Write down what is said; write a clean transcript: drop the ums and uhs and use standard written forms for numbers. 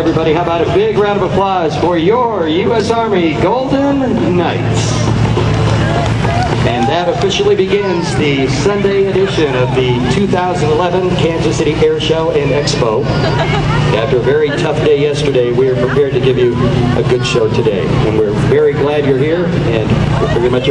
everybody, how about a big round of applause for your U.S. Army Golden Knights. And that officially begins the Sunday edition of the 2011 Kansas City Air Show and Expo. After a very tough day yesterday, we are prepared to give you a good show today. And we're very glad you're here, and we're very much